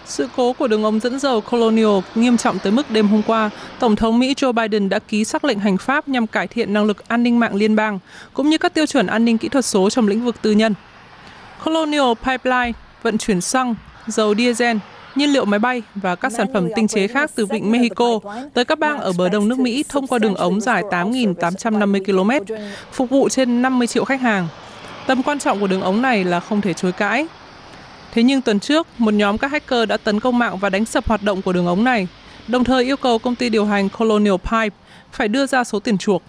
Sự cố của đường ống dẫn dầu Colonial nghiêm trọng tới mức đêm hôm qua, Tổng thống Mỹ Joe Biden đã ký sắc lệnh hành pháp nhằm cải thiện năng lực an ninh mạng liên bang, cũng như các tiêu chuẩn an ninh kỹ thuật số trong lĩnh vực tư nhân. Colonial Pipeline vận chuyển xăng, dầu diesel, nhiên liệu máy bay và các sản phẩm tinh chế khác từ vịnh Mexico tới các bang ở bờ đông nước Mỹ thông qua đường ống dài 8.850 km, phục vụ trên 50 triệu khách hàng. Tầm quan trọng của đường ống này là không thể chối cãi. Thế nhưng tuần trước, một nhóm các hacker đã tấn công mạng và đánh sập hoạt động của đường ống này, đồng thời yêu cầu công ty điều hành Colonial Pipe phải đưa ra số tiền chuộc.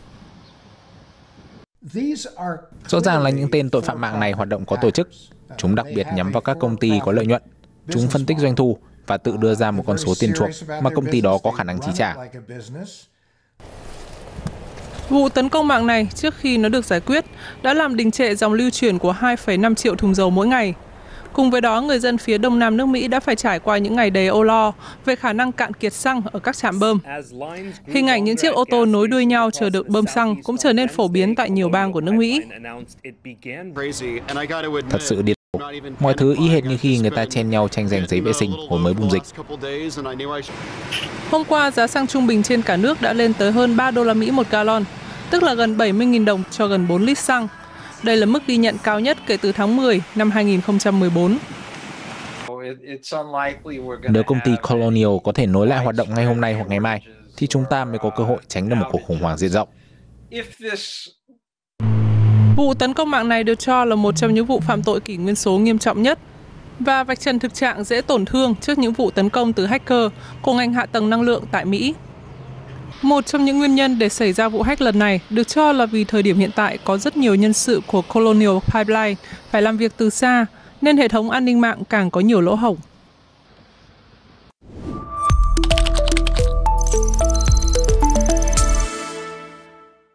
Rõ ràng là những tên tội phạm mạng này hoạt động có tổ chức. Chúng đặc biệt nhắm vào các công ty có lợi nhuận. Chúng phân tích doanh thu và tự đưa ra một con số tiền chuộc mà công ty đó có khả năng chi trả. Vụ tấn công mạng này, trước khi nó được giải quyết, đã làm đình trệ dòng lưu chuyển của 2,5 triệu thùng dầu mỗi ngày. Cùng với đó, người dân phía đông nam nước Mỹ đã phải trải qua những ngày đầy âu lo về khả năng cạn kiệt xăng ở các trạm bơm. Hình ảnh những chiếc ô tô nối đuôi nhau chờ được bơm xăng cũng trở nên phổ biến tại nhiều bang của nước Mỹ. Thật sự điên rồ. Mọi thứ y hệt như khi người ta chen nhau tranh giành giấy vệ sinh hồi mới bùng dịch. Hôm qua, giá xăng trung bình trên cả nước đã lên tới hơn 3 đô la Mỹ một gallon, tức là gần 70.000 đồng cho gần 4 lít xăng. Đây là mức ghi nhận cao nhất kể từ tháng 10 năm 2014. Nếu công ty Colonial có thể nối lại hoạt động ngay hôm nay hoặc ngày mai, thì chúng ta mới có cơ hội tránh được một cuộc khủng hoảng diện rộng. Vụ tấn công mạng này được cho là một trong những vụ phạm tội kỷ nguyên số nghiêm trọng nhất và vạch trần thực trạng dễ tổn thương trước những vụ tấn công từ hacker của ngành hạ tầng năng lượng tại Mỹ. Một trong những nguyên nhân để xảy ra vụ hack lần này được cho là vì thời điểm hiện tại có rất nhiều nhân sự của Colonial Pipeline phải làm việc từ xa, nên hệ thống an ninh mạng càng có nhiều lỗ hổng.